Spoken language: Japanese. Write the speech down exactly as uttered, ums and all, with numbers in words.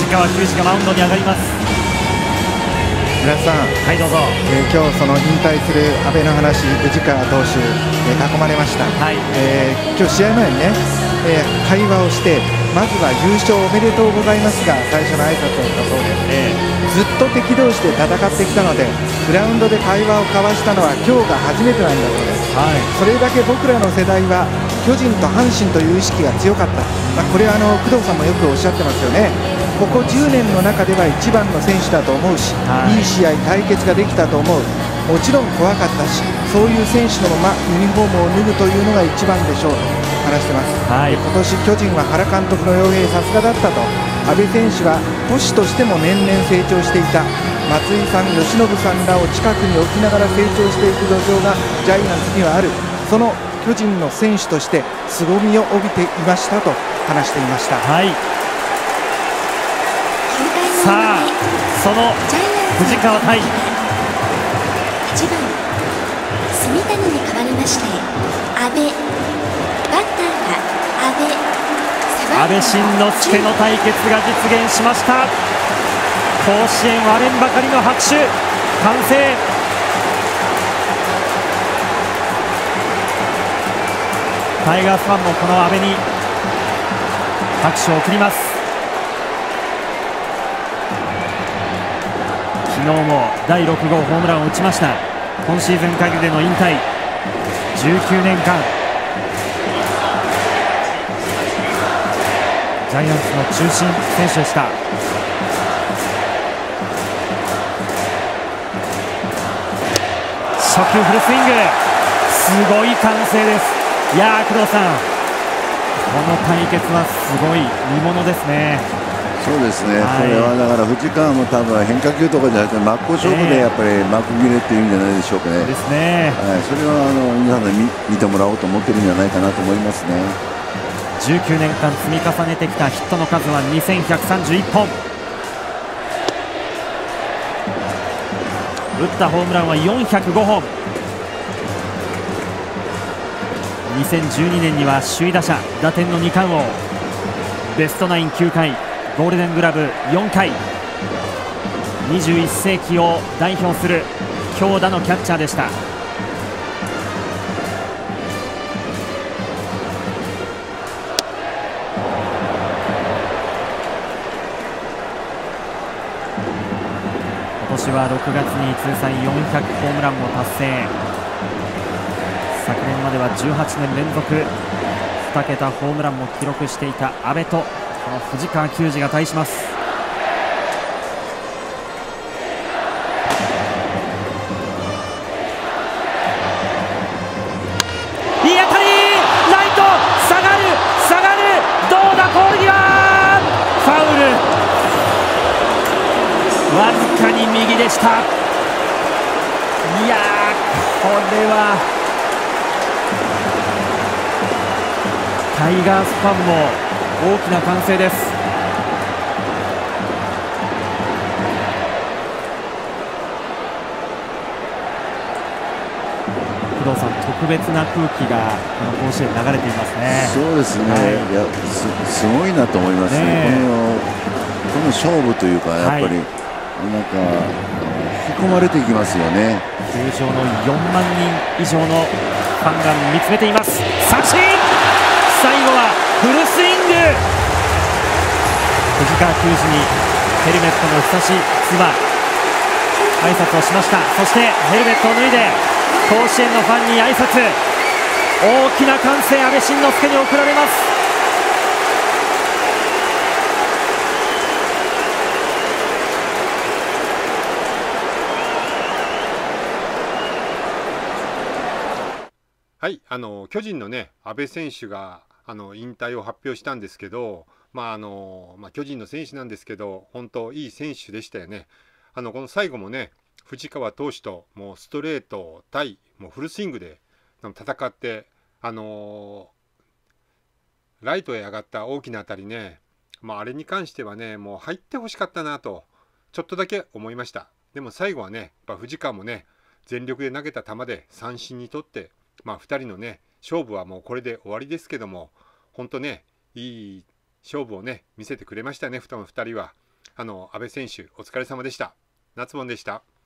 川球児がマウンドに上がります。 皆さん、 はい、どうぞ。 えー、今日その引退する阿部の話、藤川投手、えー、囲まれました、はい、えー、今日試合前にね、えー、会話をして、まずは優勝おめでとうございますが最初の挨拶をしたそうです、えー、ずっと敵同士で戦ってきたのでグラウンドで会話を交わしたのは今日が初めてなんだそうです、はい、それだけ僕らの世代は巨人と阪神という意識が強かった、まあ、これはあの工藤さんもよくおっしゃってますよね。ここじゅうねんの中では一番の選手だと思うし、はい、いい試合対決ができたと思う。もちろん怖かったし、そういう選手のままユニフォームを脱ぐというのが一番でしょうと話してます、はい、今年巨人は原監督の傭兵さすがだったと。阿部選手は投手としても年々成長していた。松井さん、由伸さんらを近くに置きながら成長していく土壌がジャイアンツにはある。その巨人の選手として凄みを帯びていましたと話していました、はい、 さあその藤川対はちばん住谷に代わりまして阿部、バッターは阿部阿部慎之助の対決が実現しました。甲子園割れんばかりの拍手歓声。タイガースファンもこの阿部に拍手を送ります。昨日もだいろくごうホームランを打ちました。今シーズン限りでの引退じゅうきゅうねんかんジャイアンツの中心選手でした。初球フルスイング、すごい歓声です。いやー工藤さん、この対決はすごい見ものですね。 そうですね、はい、これはだから藤川も多分変化球とかじゃなくて真っ向勝負でやっぱり幕切れっていうんじゃないでしょうかね。 ですね、 はい、それはあの皆さんに見てもらおうと思ってるんじゃないかなと思いますね。 じゅうきゅうねんかん積み重ねてきたヒットの数はにせんひゃくさんじゅういっぽん、打ったホームランはよんひゃくごほん、にせんじゅうにねんには首位打者、打点のにかん王、ベストナインきゅうかい、ゴールデングラブよんかい、にじゅういっせいきを代表する強打のキャッチャーでした。今年はろくがつに通算よんひゃくホームランも達成。昨年まではじゅうはちねん連続にけたホームランも記録していた阿部とこの藤川球児が対します。いい当たり、ライト下がる下がる、どうだ、ポール際ファウル、わずかに右でした。いやー、これはタイガースファンも大きな歓声です。工藤さん、特別な空気がこの甲子園流れていますね。 そうですね、はい、いや す, すごいなと思いますね、ね、このこの勝負というか、やっぱり、はい、なんか引き込まれていきますよね。 球場のよんまんにん以上のファンが見つめています。三振、最後はフルスイング、藤川球児にヘルメットの久し妻挨拶をしました。そしてヘルメットを脱いで甲子園のファンに挨拶、大きな歓声、阿部慎之助に送られます。 はい、あの巨人のね阿部選手があの引退を発表したんですけど、まああのまあ、巨人の選手なんですけど本当いい選手でしたよね。あのこの最後もね藤川投手ともうストレート対もうフルスイングで戦って、あのライトへ上がった大きな当たりね、まあ、あれに関してはねもう入ってほしかったなとちょっとだけ思いました。でも最後はねやっぱ藤川もね全力で投げた球で三振にとって、まあ、ふたりのね勝負はもうこれで終わりですけども、本当ねいい勝負をね見せてくれましたね、ふたりは。 あの阿部選手お疲れ様でした。夏本でした。